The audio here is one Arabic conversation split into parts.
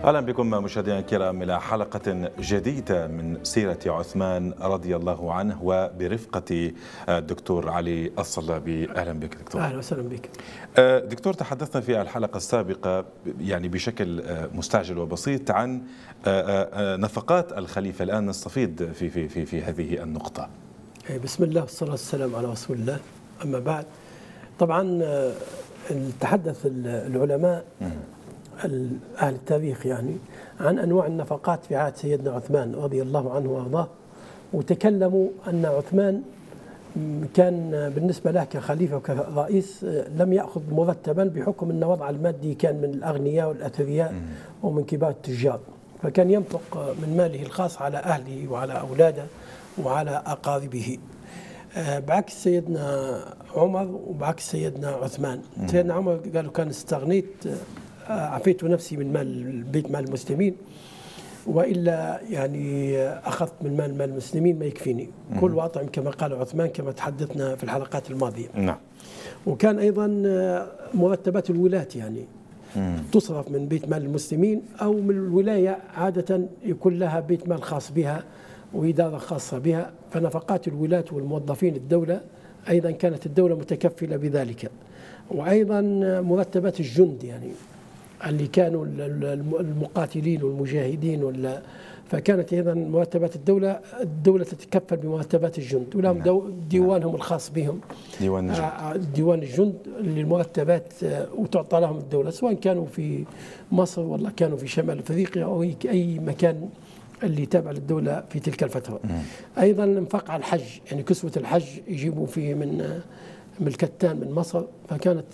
أهلا بكم مشاهدينا الكرام إلى حلقة جديدة من سيرة عثمان رضي الله عنه وبرفقة الدكتور علي الصلابي. أهلا بك دكتور. أهلا وسهلا بك دكتور. تحدثنا في الحلقة السابقة يعني بشكل مستعجل وبسيط عن نفقات الخليفة. الآن نستفيد في هذه النقطة. بسم الله والصلاة والسلام على رسول الله. أما بعد، طبعا تحدث العلماء أهل التاريخ يعني عن أنواع النفقات في عهد سيدنا عثمان رضي الله عنه وأرضاه، وتكلموا أن عثمان كان بالنسبة له كخليفة وكرئيس لم يأخذ مرتبا بحكم أن وضع المادي كان من الأغنياء والأثرياء ومن كبار التجار، فكان ينفق من ماله الخاص على أهله وعلى أولاده وعلى أقاربه، بعكس سيدنا عمر وبعكس سيدنا عثمان. سيدنا عمر قالوا كان استغنيت، عفيت نفسي من مال بيت مال المسلمين، وإلا يعني أخذت من مال المسلمين ما يكفيني، كل وأطعم كما قال عثمان كما تحدثنا في الحلقات الماضية. نعم. وكان أيضا مرتبات الولاة يعني تصرف من بيت مال المسلمين أو من الولاية، عادة يكون لها بيت مال خاص بها وإدارة خاصة بها، فنفقات الولاة والموظفين الدولة أيضا كانت الدولة متكفلة بذلك. وأيضا مرتبات الجند يعني اللي كانوا المقاتلين والمجاهدين فكانت أيضا مرتبات الدولة تتكفل بمرتبات الجند، ولهم ديوانهم الخاص بهم، ديوان الجند للمرتبات، وتعطى لهم الدولة سواء كانوا في مصر ولا كانوا في شمال أفريقيا أو أي مكان اللي تابع للدولة في تلك الفترة. أيضا الانفاق على الحج، يعني كسوة الحج يجيبوا فيه من الكتان من مصر، فكانت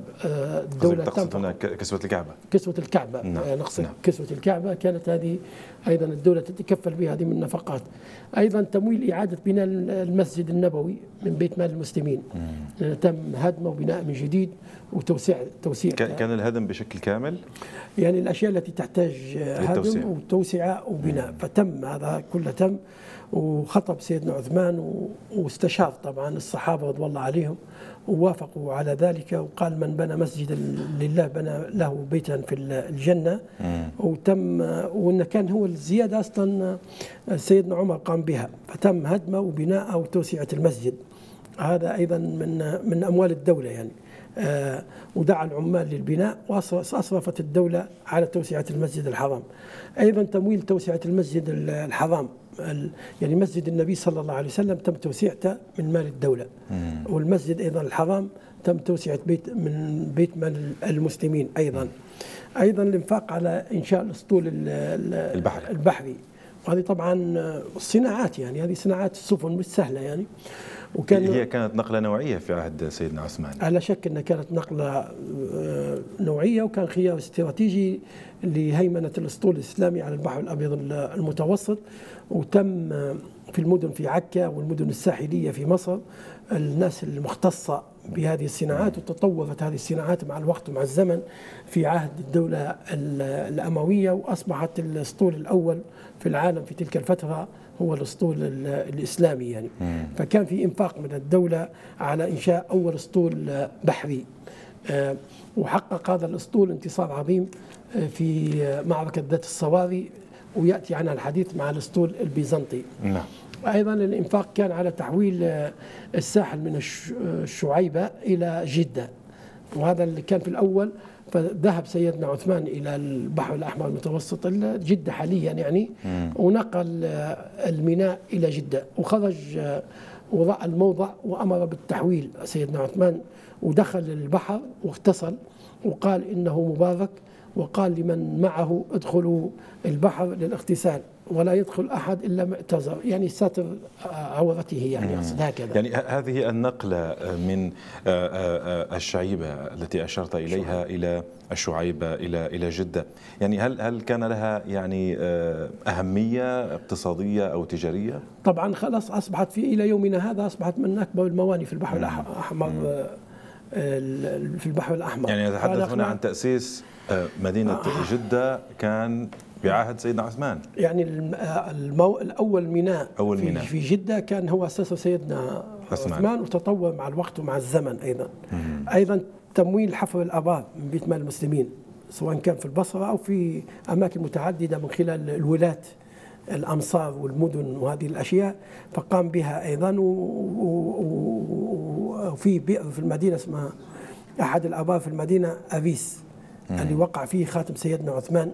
الدولة تقصد هنا كسوة الكعبة. كسوة الكعبة، نقصد كسوة الكعبة، كانت هذه أيضا الدولة تتكفل بها، هذه من النفقات. أيضا تمويل إعادة بناء المسجد النبوي من بيت مال المسلمين، تم هدمه وبناء من جديد وتوسيع. كان الهدم بشكل كامل؟ يعني الأشياء التي تحتاج هدم وتوسعة وبناء، فتم هذا كله تم. وخطب سيدنا عثمان واستشار طبعا الصحابة رضي الله عليهم ووافقوا على ذلك، وقال من بنى مسجدا لله بنى له بيتا في الجنة. وتم، وإن كان هو الزيادة أصلا سيدنا عمر قام بها، فتم هدمه وبناءه وتوسعة المسجد. هذا أيضا من أموال الدولة يعني. ودعا العمال للبناء، وأصرفت الدولة على توسعة المسجد الحرام. أيضا تمويل توسعة المسجد الحرام، يعني مسجد النبي صلى الله عليه وسلم تم توسيعته من مال الدولة، والمسجد أيضا الحرام تم توسعة بيت مال المسلمين. أيضا الإنفاق على إنشاء الأسطول البحري، وهذه طبعا الصناعات، يعني هذه صناعات السفن مش سهلة يعني. هي كانت نقلة نوعية في عهد سيدنا عثمان. لا شك أنها كانت نقلة نوعية، وكان خيار استراتيجي لهيمنة الأسطول الإسلامي على البحر الأبيض المتوسط. وتم في المدن في عكا والمدن الساحلية في مصر الناس المختصة بهذه الصناعات، وتطورت هذه الصناعات مع الوقت ومع الزمن في عهد الدولة الأموية، وأصبحت الأسطول الأول في العالم في تلك الفترة هو الأسطول الإسلامي يعني. فكان في إنفاق من الدولة على إنشاء أول أسطول بحري، وحقق هذا الأسطول انتصار عظيم في معركة ذات الصواري، ويأتي عنها الحديث مع الأسطول البيزنطي. أيضا الإنفاق كان على تحويل الساحل من الشعيبة إلى جدة، وهذا اللي كان في الأول. فذهب سيدنا عثمان إلى البحر الأحمر المتوسط، جدة حاليا يعني، ونقل الميناء إلى جدة، وخرج وضع الموضع وأمر بالتحويل سيدنا عثمان، ودخل البحر واغتسل وقال إنه مبارك، وقال لمن معه ادخلوا البحر للاغتسال ولا يدخل أحد إلا معتذر، يعني ساتر عورته يعني، أقصد هكذا. يعني هذه النقلة من الشعيبة التي أشرت إليها إلى الشعيبة إلى جدة، يعني هل كان لها يعني أهمية اقتصادية أو تجارية؟ طبعا خلاص أصبحت إلى يومنا هذا أصبحت من أكبر المواني في البحر الأحمر، في البحر الأحمر. يعني نتحدث هنا عن تأسيس مدينة جدة كان بعهد سيدنا عثمان. يعني الأول ميناء في جدة كان هو أساسه سيدنا عثمان، وتطور مع الوقت ومع الزمن. أيضا تمويل حفر الآبار من بيت مال المسلمين، سواء كان في البصرة أو في أماكن متعددة من خلال الولاة الأمصار والمدن وهذه الأشياء، فقام بها أيضا. وفي بئر في المدينة اسمها أحد الآبار في المدينة أبيس اللي وقع فيه خاتم سيدنا عثمان،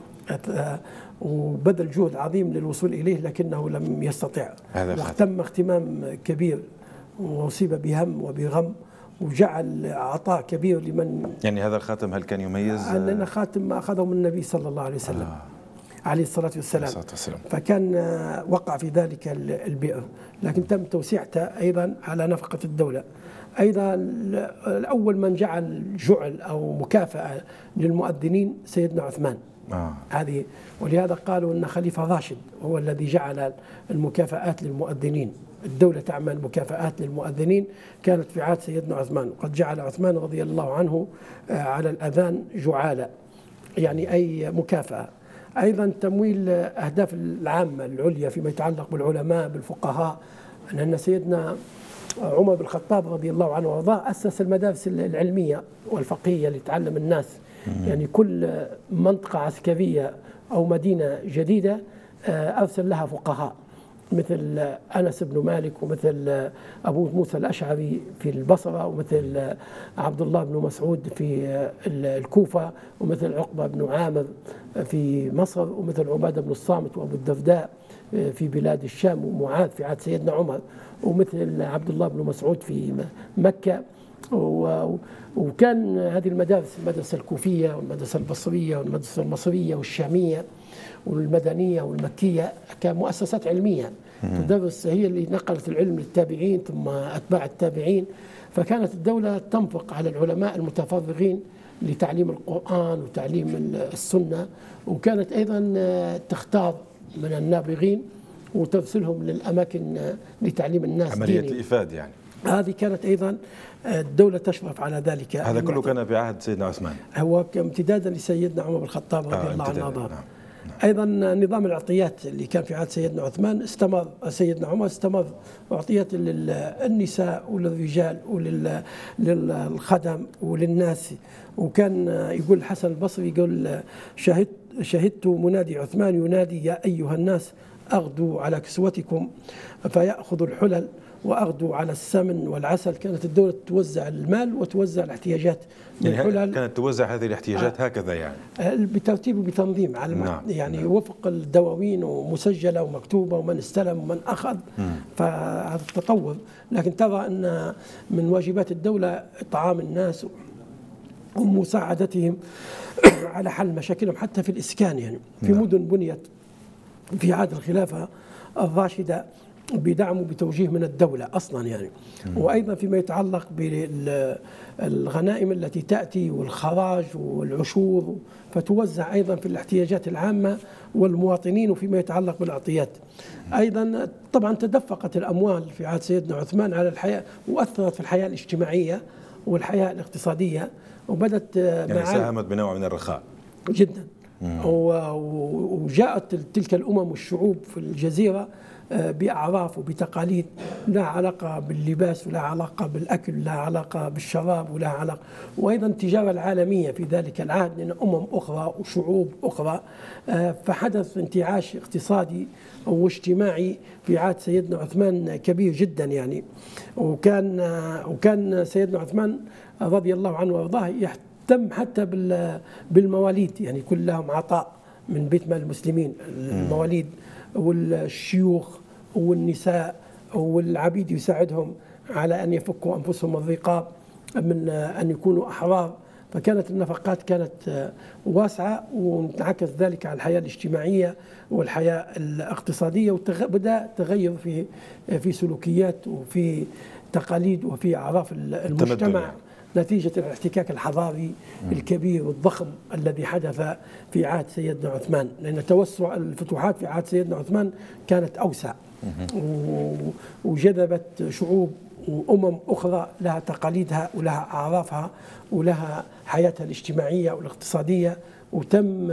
وبذل جهد عظيم للوصول إليه لكنه لم يستطع، واهتم اهتمام كبير وأصيب بهم وبغم، وجعل عطاء كبير لمن. يعني هذا الخاتم هل كان يميز؟ لأن خاتم أخذه من النبي صلى الله عليه وسلم عليه الصلاة والسلام، فكان وقع في ذلك البئر، لكن تم توسيعته أيضا على نفقة الدولة. أيضا الأول من جعل جعل أو مكافأة للمؤذنين سيدنا عثمان. هذه، ولهذا قالوا أن خليفة راشد هو الذي جعل المكافآت للمؤذنين. الدولة تعمل مكافآت للمؤذنين كانت في عهد سيدنا عثمان، وقد جعل عثمان رضي الله عنه على الأذان جعالة، يعني أي مكافأة. أيضا تمويل أهداف العامة العليا فيما يتعلق بالعلماء بالفقهاء، لأن سيدنا عمر بن الخطاب رضي الله عنه وارضاه أسس المدارس العلمية والفقهية لتعلم الناس. يعني كل منطقة عسكرية أو مدينة جديدة أرسل لها فقهاء، مثل أنس بن مالك، ومثل أبو موسى الأشعري في البصرة، ومثل عبد الله بن مسعود في الكوفة، ومثل عقبة بن عامر في مصر، ومثل عبادة بن الصامت وأبو الدرداء في بلاد الشام، ومعاذ في عهد سيدنا عمر، ومثل عبد الله بن مسعود في مكة. وكان هذه المدارس، المدرسة الكوفية والمدرسة البصرية والمدرسة المصرية والشامية والمدنية والمكية كمؤسسات علمية تدرس، هي اللي نقلت العلم للتابعين ثم أتباع التابعين. فكانت الدولة تنفق على العلماء المتفرغين لتعليم القرآن وتعليم السنة، وكانت أيضا تختار من النابغين وترسلهم للأماكن لتعليم الناس عملية الإفادة. يعني هذه كانت أيضا الدولة تشرف على ذلك. هذا كله كان في عهد سيدنا عثمان، هو امتدادا لسيدنا عمر بن الخطاب رضي الله عنه. أيضا نظام العطيات اللي كان في عهد سيدنا عثمان استمر، سيدنا عمر استمر، عطيات للنساء وللرجال وللخدم وللناس. وكان يقول الحسن البصري، يقول شهدت منادي عثمان ينادي يا أيها الناس أغدوا على كسوتكم فيأخذ الحلل وأغدوا على السمن والعسل. كانت الدولة توزع المال وتوزع الاحتياجات من الحلل، كانت توزع هذه الاحتياجات هكذا يعني بترتيب وبتنظيم على يعني وفق الدواوين ومسجلة ومكتوبة ومن استلم ومن أخذ. فهذا التطور. لكن ترى أن من واجبات الدولة إطعام الناس ومساعدتهم على حل مشاكلهم حتى في الإسكان. يعني في مدن بنيت في عهد الخلافة الراشدة بدعم وبتوجيه من الدولة أصلا يعني. وأيضا فيما يتعلق بالغنائم التي تأتي والخراج والعشور، فتوزع أيضا في الاحتياجات العامة والمواطنين. وفيما يتعلق بالعطيات أيضا طبعا تدفقت الأموال في عهد سيدنا عثمان على الحياة، وأثرت في الحياة الاجتماعية والحياة الاقتصادية، وبدت يعني ساهمت بنوع من الرخاء جدا. وجاءت تلك الأمم والشعوب في الجزيرة بأعراف وبتقاليد لها علاقة باللباس ولها علاقة بالأكل، لها علاقة بالشراب ولها علاقة، وأيضا التجارة العالمية في ذلك العهد لأن أمم أخرى وشعوب أخرى. فحدث انتعاش اقتصادي واجتماعي في عهد سيدنا عثمان كبير جدا يعني. وكان سيدنا عثمان رضي الله عنه وارضاه يهتم حتى بالمواليد، يعني كل لهم عطاء من بيت مال المسلمين، المواليد والشيوخ والنساء والعبيد يساعدهم على أن يفكوا أنفسهم الرقاب من أن يكونوا أحرار. فكانت النفقات كانت واسعة، وانعكس ذلك على الحياة الاجتماعية والحياة الاقتصادية، وبدأ تغير في سلوكيات وفي تقاليد وفي أعراف المجتمع نتيجة الاحتكاك الحضاري الكبير والضخم الذي حدث في عهد سيدنا عثمان. لأن توسع الفتوحات في عهد سيدنا عثمان كانت أوسع، وجذبت شعوب وأمم أخرى لها تقاليدها ولها أعرافها ولها حياتها الاجتماعية والاقتصادية. وتم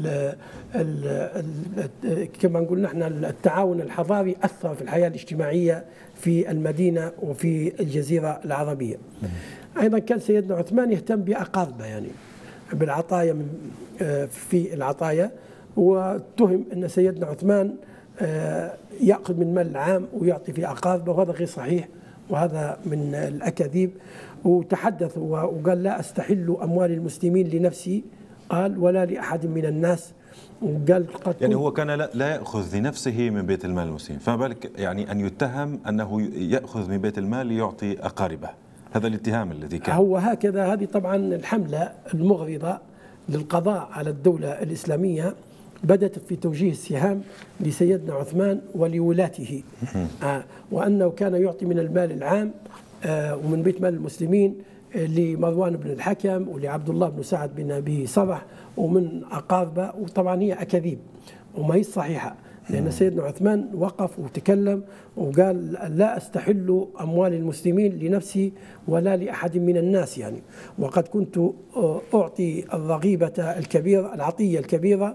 كما نقول نحن التعاون الحضاري أثر في الحياة الاجتماعية في المدينة وفي الجزيرة العربية. أيضا كان سيدنا عثمان يهتم بأقاربه، يعني بالعطايا في العطايا، واتهم أن سيدنا عثمان يأخذ من المال العام ويعطي في أقاربه، وهذا غير صحيح وهذا من الأكاذيب. وتحدث وقال لا أستحل أموال المسلمين لنفسي، قال ولا لأحد من الناس. وقال يعني هو كان لا يأخذ لنفسه من بيت المال المسلمين، فما بالك يعني أن يتهم أنه يأخذ من بيت المال ليعطي أقاربه، هذا الاتهام الذي كان هو هكذا. هذه طبعا الحملة المغرضة للقضاء على الدولة الإسلامية بدأت في توجيه السهام لسيدنا عثمان ولولاته، وأنه كان يعطي من المال العام ومن بيت مال المسلمين لمروان بن الحكم ولعبد الله بن سعد بن أبي صبح ومن أقاربه. وطبعا هي أكاذيب وما هي صحيحة، لأن سيدنا عثمان وقف وتكلم وقال لا أستحل أموال المسلمين لنفسي ولا لأحد من الناس يعني، وقد كنت أعطي الرغيبة الكبيرة، العطية الكبيرة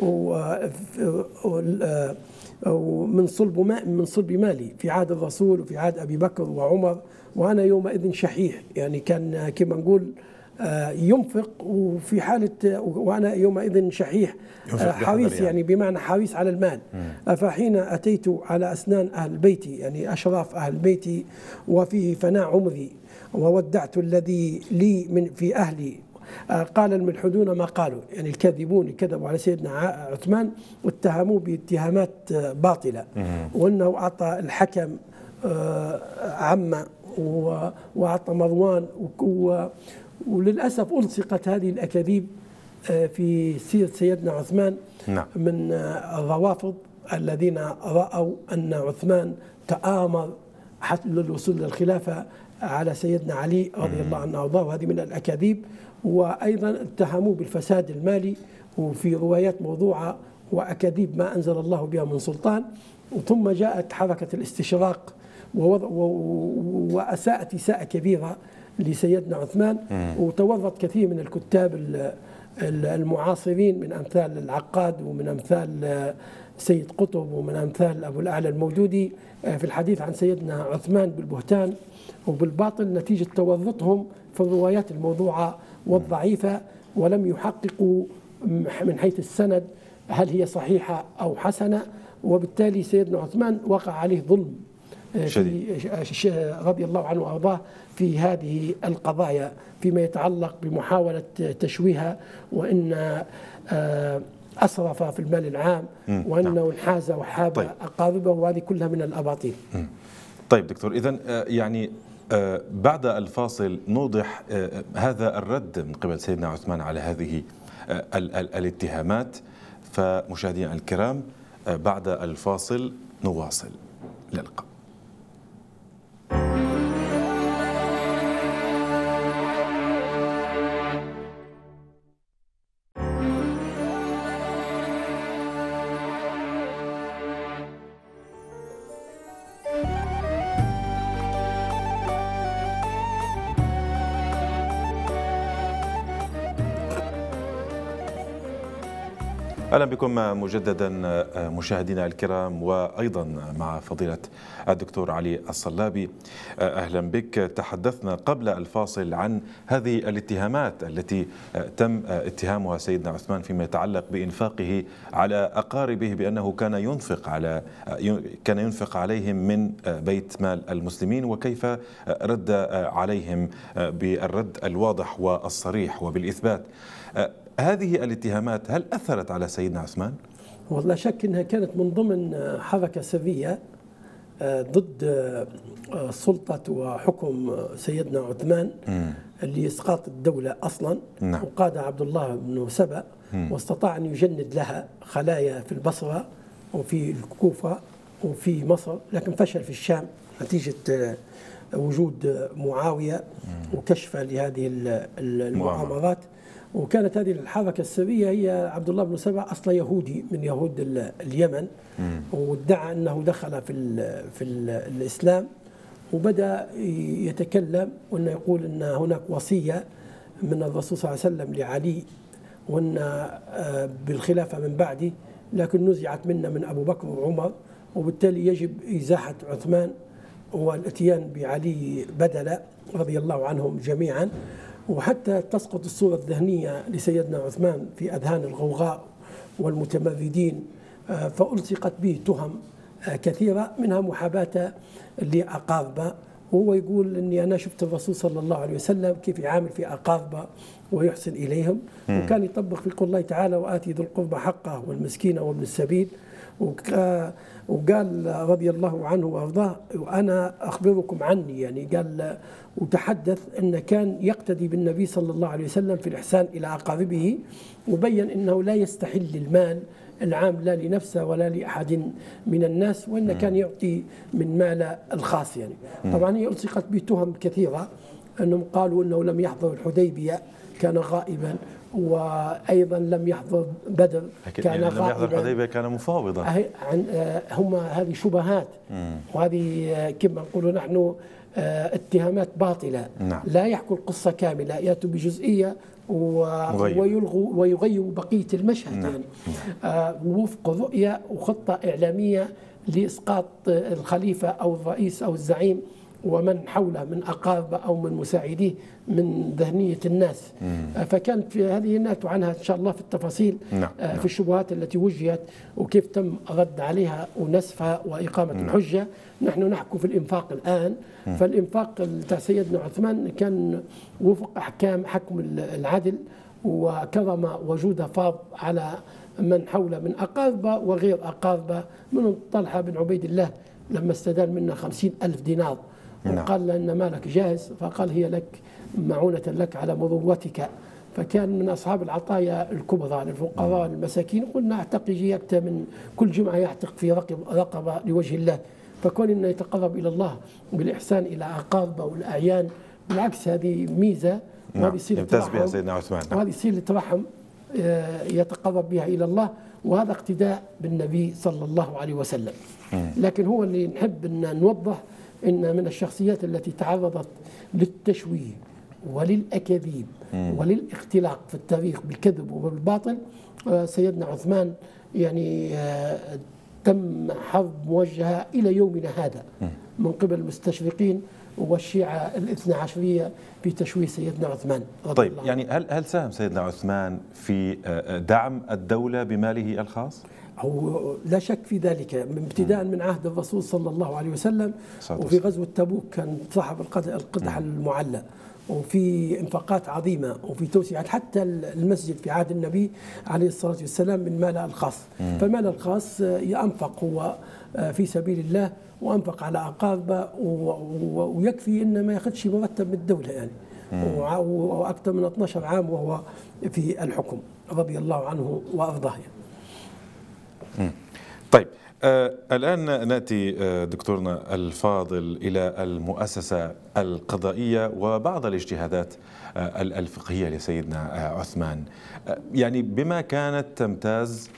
ومن صلب مالي في عهد الرسول وفي عهد أبي بكر وعمر، وأنا يومئذ شحيح، يعني كان كما نقول ينفق وفي حالة، وأنا يومئذ شحيح حريص، يعني بمعنى حريص على المال. فحين أتيت على أسنان أهل بيتي، يعني أشراف أهل بيتي، وفيه فناء عمري وودعت الذي لي من في أهلي، قال الملحدون ما قالوا، يعني الكاذبون كذبوا على سيدنا عثمان واتهموه باتهامات باطلة، وأنه أعطى الحكم عمه وأعطى مروان، وللأسف ألصقت هذه الأكاذيب في سيرة سيدنا عثمان من الروافض الذين رأوا أن عثمان تآمر حتى للوصول للخلافة على سيدنا علي رضي الله عنه وارضاه، وهذه من الأكاذيب. وأيضا اتهموه بالفساد المالي، وفي روايات موضوعة وأكاذيب ما أنزل الله بها من سلطان. ثم جاءت حركة الاستشراق وأساءت إساءة كبيرة لسيدنا عثمان، وتورط كثير من الكتاب المعاصرين من أمثال العقاد ومن أمثال سيد قطب ومن أمثال أبو الأعلى المودودي في الحديث عن سيدنا عثمان بالبهتان وبالباطل، نتيجة تورطهم في الروايات الموضوعة والضعيفة، ولم يحققوا من حيث السند هل هي صحيحة أو حسنة. وبالتالي سيدنا عثمان وقع عليه ظلم رضي الله عنه وأرضاه في هذه القضايا، فيما يتعلق بمحاولة تشويهها، وإن أسرف في المال العام، وأنه انحاز وحاب أقاربه، وهذه كلها من الأباطيل. طيب دكتور، إذن يعني بعد الفاصل نوضح هذا الرد من قبل سيدنا عثمان على هذه الاتهامات. فمشاهدينا الكرام، بعد الفاصل نواصل. إلى اللقاء. أهلا بكم مجددا مشاهدينا الكرام، وأيضا مع فضيلة الدكتور علي الصلابي. أهلا بك. تحدثنا قبل الفاصل عن هذه الاتهامات التي تم اتهامها سيدنا عثمان فيما يتعلق بإنفاقه على أقاربه، بأنه كان ينفق عليهم من بيت مال المسلمين، وكيف رد عليهم بالرد الواضح والصريح وبالإثبات. هذه الاتهامات هل أثرت على سيدنا عثمان؟ والله شك أنها كانت من ضمن حركة سرية ضد سلطة وحكم سيدنا عثمان لإسقاط الدولة أصلا. وقاد عبد الله بن سبأ واستطاع أن يجند لها خلايا في البصرة وفي الكوفة وفي مصر، لكن فشل في الشام نتيجة وجود معاوية وكشفه لهذه المؤامرات. وكانت هذه الحركة السرية هي عبد الله بن سبأ أصلا يهودي من يهود اليمن، وادعى أنه دخل في الإسلام، وبدأ يتكلم وأنه يقول أن هناك وصية من الرسول صلى الله عليه وسلم لعلي وأن بالخلافة من بعده، لكن نزعت منا من أبو بكر وعمر، وبالتالي يجب إزاحة عثمان والاتيان بعلي بدلا رضي الله عنهم جميعا. وحتى تسقط الصورة الذهنية لسيدنا عثمان في أذهان الغوغاء والمتمردين، فألصقت به تهم كثيرة، منها محاباة لأقاربه. وهو يقول أني أنا شفت الرسول صلى الله عليه وسلم كيف يعامل في أقاربه ويحسن إليهم، وكان يطبق في قول الله تعالى وآتي ذي القربى حقه والمسكين وابن السبيل. وقال رضي الله عنه وأرضاه وأنا أخبركم عني، يعني قال وتحدث أن كان يقتدي بالنبي صلى الله عليه وسلم في الإحسان إلى أقاربه، وبين أنه لا يستحل المال العام لا لنفسه ولا لأحد من الناس، وأن كان يعطي من مال الخاص يعني. طبعا هي ألصقت بتهم كثيرة، أنهم قالوا أنه لم يحضر الحديبية كان غائبا، وأيضا لم يحضر بدر كان غائبا. لم يحضر الحديبية كان مفاوضا. هم هذه شبهات، وهذه كما نقول نحن اتهامات باطلة. نعم. لا يحكوا القصة كاملة، يأتوا بجزئية ويلغوا ويغيروا بقية المشهد. نعم. يعني وفق رؤية وخطة إعلامية لإسقاط الخليفة أو الرئيس أو الزعيم ومن حوله من أقاربه أو من مساعديه من ذهنية الناس. فكانت في هذه نأتي عنها إن شاء الله في التفاصيل. نعم. في الشبهات التي وجهت وكيف تم الرد عليها ونسفها وإقامة الحجة. نحن نحكم في الإنفاق الآن، فالإنفاق بتاع سيدنا عثمان كان وفق أحكام حكم العدل، وكرم وجود فاض على من حوله من أقاربه وغير أقاربه، منهم طلحة بن عبيد الله لما استدان منا 50,000 دينار وقال له إن مالك جاهز، فقال هي لك معونة لك على مضوتك. فكان من أصحاب العطايا الكبرى للفقراء المساكين. قلنا اعتق يجي من كل جمعة يعتق في رقبة لوجه الله. فكون إنه يتقرب إلى الله بالإحسان إلى أقاربه والأعيان، بالعكس هذه ميزة. نعم. يمتاز بها سيدنا عثمان. وهذه صلة رحم يتقرب بها إلى الله، وهذا اقتداء بالنبي صلى الله عليه وسلم. لكن هو اللي نحب أن نوضح إن من الشخصيات التي تعرضت للتشويه وللأكاذيب وللاختلاق في التاريخ بالكذب وبالباطل سيدنا عثمان. يعني تم حرب موجهة إلى يومنا هذا من قبل المستشرقين والشيعة الاثنى عشرية في تشويه سيدنا عثمان. طيب يعني هل ساهم سيدنا عثمان في دعم الدولة بماله الخاص؟ هو لا شك في ذلك، من ابتداء من عهد الرسول صلى الله عليه وسلم، وفي غزوة تبوك كان صاحب القدح المعلى، وفي انفاقات عظيمة، وفي توسعة حتى المسجد في عهد النبي عليه الصلاة والسلام من ماله الخاص. فماله الخاص ينفق هو في سبيل الله، وأنفق على أقاربه، ويكفي إن ما ياخذش مرتب من الدولة يعني، وأكثر من 12 عام وهو في الحكم رضي الله عنه وأرضاه. طيب الآن نأتي دكتورنا الفاضل إلى المؤسسة القضائية وبعض الاجتهادات الفقهية لسيدنا عثمان. يعني بما كانت تمتاز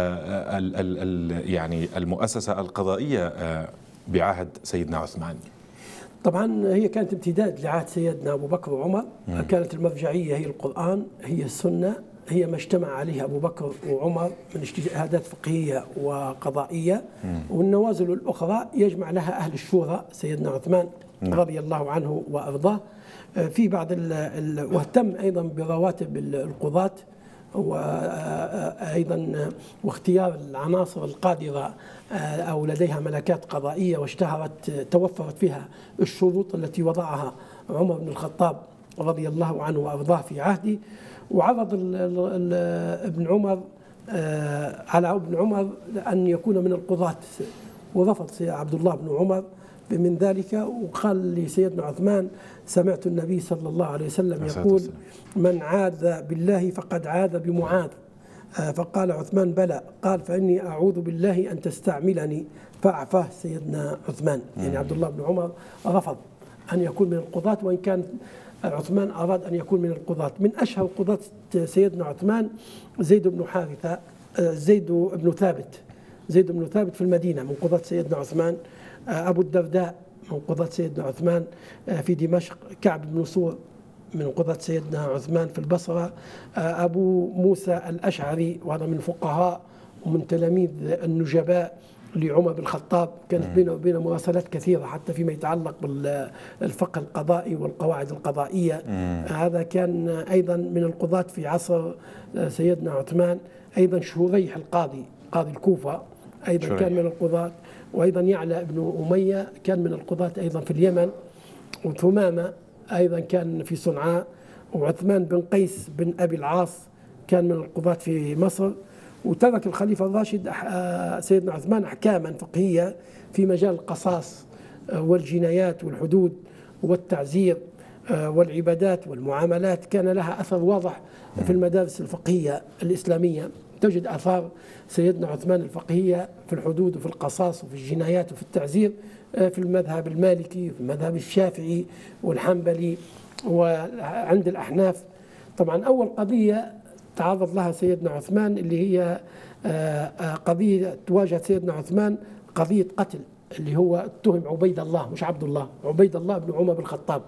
يعني المؤسسة القضائية بعهد سيدنا عثمان. طبعا هي كانت امتداد لعهد سيدنا أبو بكر وعمر. كانت المرجعية هي القرآن، هي السنة، هي ما اجتمع عليها أبو بكر وعمر من اجتهادات فقهية وقضائية. والنوازل الأخرى يجمع لها أهل الشورى سيدنا عثمان رضي الله عنه وأرضاه. في بعض واهتم أيضا برواتب القضاة، وأيضا واختيار العناصر القادرة أو لديها ملكات قضائية واشتهرت توفرت فيها الشروط التي وضعها عمر بن الخطاب رضي الله عنه وأرضاه في عهده. وعرض ابن عمر على ابن عمر أن يكون من القضاة، ورفض عبد الله بن عمر من ذلك، وقال لسيدنا عثمان سمعت النبي صلى الله عليه وسلم يقول من عاذ بالله فقد عاذ بمعاذ. فقال عثمان بلى، قال فإني أعوذ بالله أن تستعملني، فأعفاه سيدنا عثمان. يعني عبد الله بن عمر رفض أن يكون من القضاة، وإن كان عثمان أراد أن يكون من القضاة. من أشهر قضاة سيدنا عثمان زيد بن حارثة، زيد بن ثابت في المدينة من قضاة سيدنا عثمان، أبو الدرداء من قضاة سيدنا عثمان في دمشق، كعب بن صور من قضاة سيدنا عثمان في البصرة، أبو موسى الأشعري وهذا من فقهاء ومن تلاميذ النجباء لعمر بن الخطاب، كانت بينه وبينه مراسلات كثيرة حتى فيما يتعلق بالفقه القضائي والقواعد القضائية. هذا كان أيضا من القضاة في عصر سيدنا عثمان. أيضا شريح القاضي، قاضي الكوفة، أيضا شريح كان من القضاة. وأيضا يعلى بن أمية كان من القضاة أيضا في اليمن. وثمامة أيضا كان في صنعاء. وعثمان بن قيس بن أبي العاص كان من القضاة في مصر. وترك الخليفة الراشد سيدنا عثمان أحكاما فقهية في مجال القصاص والجنايات والحدود والتعزير والعبادات والمعاملات، كان لها أثر واضح في المدارس الفقهية الإسلامية. تجد آثار سيدنا عثمان الفقهية في الحدود وفي القصاص وفي الجنايات وفي التعزير في المذهب المالكي وفي المذهب الشافعي والحنبلي وعند الأحناف. طبعا أول قضية تعرض لها سيدنا عثمان اللي هي قضية تواجه سيدنا عثمان، قضية قتل، اللي هو اتهم عبيد الله، مش عبد الله، عبيد الله بن عمر بن الخطاب.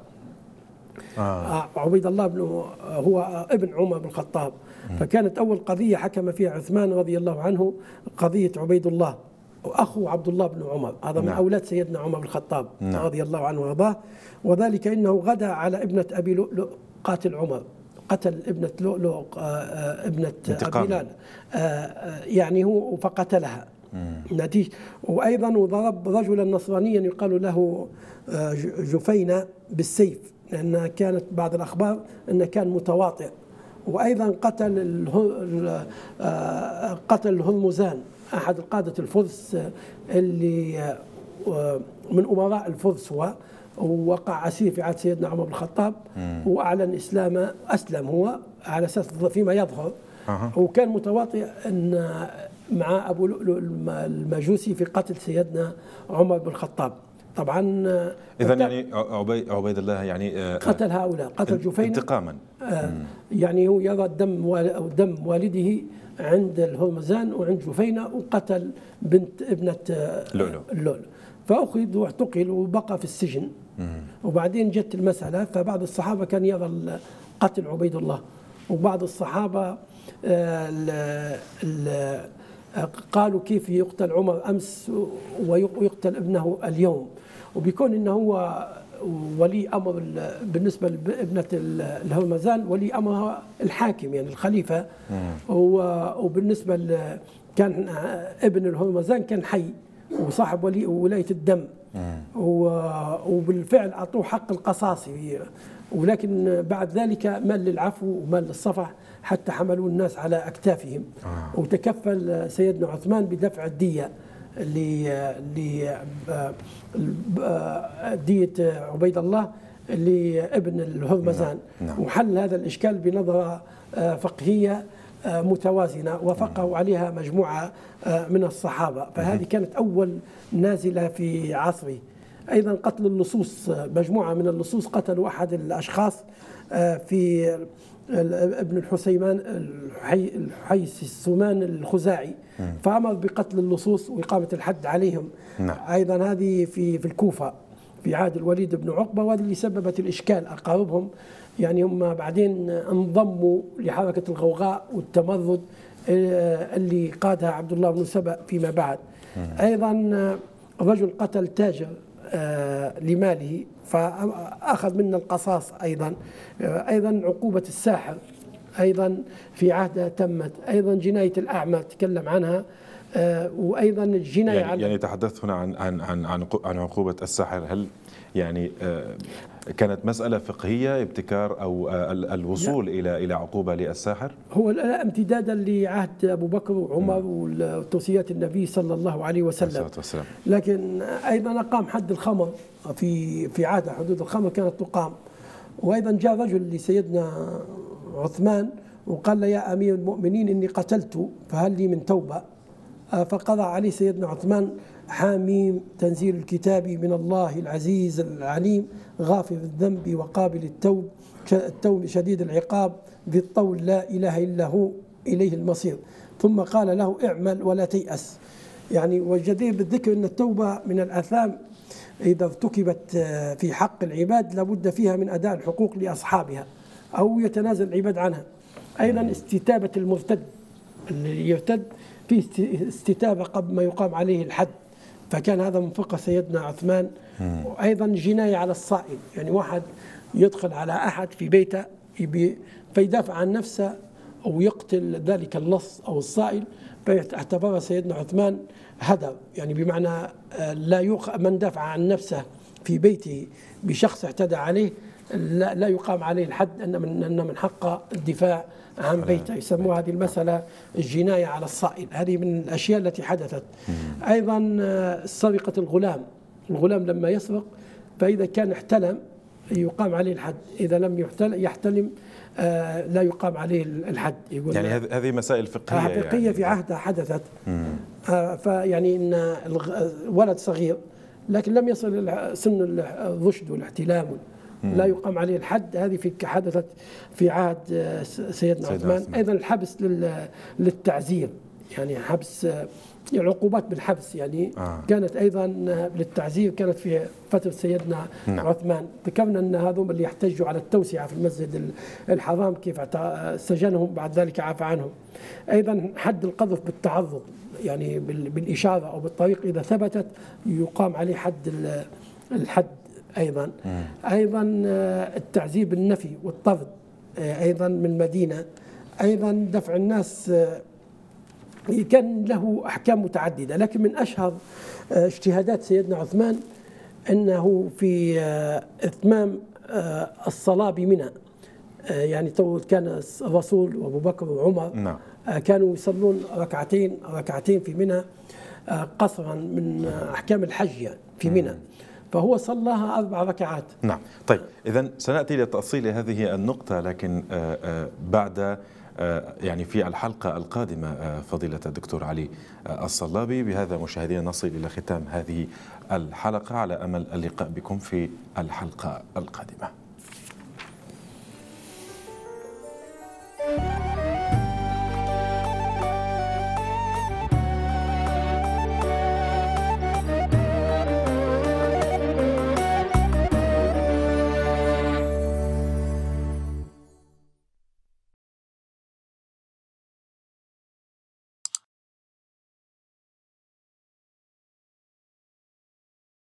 عبيد الله هو ابن عمر بن الخطاب. فكانت أول قضية حكم فيها عثمان رضي الله عنه قضية عبيد الله وأخو عبد الله بن عمر، هذا من أولاد سيدنا عمر بن الخطاب رضي الله عنه وارضاه. وذلك إنه غدا على ابنة أبي لؤلؤ قاتل عمر، قتل ابنة لؤلؤ ابنة أبي لؤلؤ يعني هو فقتلها نتيجة. وأيضا وضرب رجلا نصرانيا يقال له جفينة بالسيف، لأن كانت بعض الأخبار أنه كان متواطئ. وأيضا قتل الهرمزان أحد القادة الفرس اللي من أمراء الفرس، هو ووقع أسير في عهد سيدنا عمر بن الخطاب وأعلن إسلامه، أسلم هو على أساس فيما يظهر. وكان متواطئ أن مع أبو لؤلؤ المجوسي في قتل سيدنا عمر بن الخطاب. طبعا إذن يعني عبيد الله يعني قتل هؤلاء، قتل جفينة انتقاما. يعني هو يرى دم والده عند الهرمزان وعند جفينة، وقتل بنت ابنة لؤلؤ، فأخذ واعتقل وبقى في السجن. وبعدين جت المسألة، فبعض الصحابة كان يرى قتل عبيد الله، وبعض الصحابة قالوا كيف يقتل عمر أمس ويقتل ابنه اليوم. وبيكون إنه هو ولي أمر بالنسبة لابنة الهرمزان، ولي أمر الحاكم يعني الخليفة. وبالنسبة كان ابن الهرمزان كان حي وصاحب ولاية الدم، وبالفعل أعطوه حق القصاص، ولكن بعد ذلك مال للعفو ومال للصفح حتى حملوا الناس على أكتافهم. وتكفل سيدنا عثمان بدفع الدية دية عبيد الله لابن الهرمزان. وحل هذا الإشكال بنظرة فقهية متوازنة وافقه عليها مجموعة من الصحابة. فهذه كانت أول نازلة في عصره. أيضا قتل اللصوص، مجموعة من اللصوص قتلوا أحد الأشخاص في ابن الحسيمان الحيس السمان الخزاعي، فأمر بقتل اللصوص وإقامة الحد عليهم. أيضا هذه في الكوفة في عهد الوليد بن عقبة، وهذه اللي سببت الإشكال. أقاربهم يعني هم بعدين انضموا لحركة الغوغاء والتمرد اللي قادها عبد الله بن سبأ فيما بعد. أيضا رجل قتل تاجر لماله فأخذ منا القصاص. أيضا عقوبة الساحر أيضا في عهده تمت. أيضا جناية الأعمى تكلم عنها. وأيضا الجناية يعني تحدثت هنا عن عقوبة الساحر. هل يعني كانت مسألة فقهية ابتكار أو الوصول إلى عقوبة للساحر؟ هو امتدادا لعهد أبو بكر وعمر وتوصيات النبي صلى الله عليه وسلم. لكن أيضا أقام حد الخمر في عهد حدود الخمر كانت تقام. وأيضا جاء رجل لسيدنا عثمان وقال له يا أمير المؤمنين إني قتلت فهل لي من توبة؟ فقضى عليه سيدنا عثمان حاميم تنزيل الكتاب من الله العزيز العليم غافر الذنب وقابل التوب شديد العقاب ذي الطول لا إله إلا هو إليه المصير. ثم قال له اعمل ولا تيأس. يعني والجدير بالذكر أن التوبة من الآثام إذا ارتكبت في حق العباد لابد فيها من أداء الحقوق لأصحابها أو يتنازل العباد عنها. أيضا استتابة المرتد اللي يرتد في استتابة قبل ما يقام عليه الحد، فكان هذا من فقه سيدنا عثمان. وأيضا جناية على الصائل، يعني واحد يدخل على أحد في بيته فيدافع عن نفسه أو يقتل ذلك اللص أو الصائل، فاعتبرها سيدنا عثمان هدر، يعني بمعنى لا من دافع عن نفسه في بيته بشخص اعتدى عليه لا يقام عليه الحد، أن من حق الدفاع عن بيته. يسموها هذه المسألة الجناية على الصائل. هذه من الأشياء التي حدثت. أيضا سرقة الغلام لما يسرق، فإذا كان احتلم يقام عليه الحد، إذا لم يحتلم لا يقام عليه الحد. يقول يعني هذه مسائل فقهية فقهية يعني في عهدها حدثت. فيعني إن ولد صغير لكن لم يصل إلى سن الرشد والاحتلام لا يقام عليه الحد، هذه حدثت في عهد سيدنا عثمان. أيضا الحبس للتعزير، يعني حبس العقوبات بالحبس يعني كانت أيضا للتعزير، كانت في فترة سيدنا عثمان. ذكرنا أن هذول اللي يحتجوا على التوسعة في المسجد الحرام كيف سجنهم بعد ذلك عفى عنهم. أيضا حد القذف بالتعرض، يعني بالإشارة أو بالطريق إذا ثبتت يقام عليه حد الحد. أيضا التعذيب بالنفي والطرد أيضا من المدينة. أيضا دفع الناس كان له أحكام متعددة، لكن من أشهر اجتهادات سيدنا عثمان أنه في إتمام الصلاة بمنى، يعني كان الرسول وأبو بكر وعمر كانوا يصلون ركعتين في منى قصرا من أحكام الحج يعني في منى، فهو صلاها 4 ركعات. نعم. طيب إذن سنأتي لتأصيل هذه النقطة، لكن بعد يعني في الحلقة القادمة فضيلة الدكتور علي الصلابي. بهذا مشاهدينا نصل إلى ختام هذه الحلقة، على أمل اللقاء بكم في الحلقة القادمة.